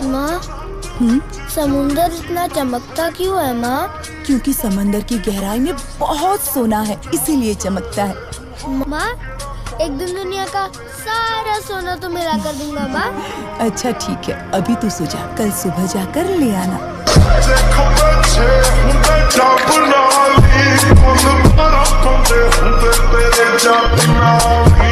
माँ, समुंदर इतना चमकता क्यों है माँ? क्योंकि समंदर की गहराई में बहुत सोना है, इसीलिए चमकता है। माँ, एक दिन दुनिया का सारा सोना तो मिला कर दूंगा माँ। अच्छा ठीक है, अभी तू सो जा, कल सुबह जाकर ले आना। Tell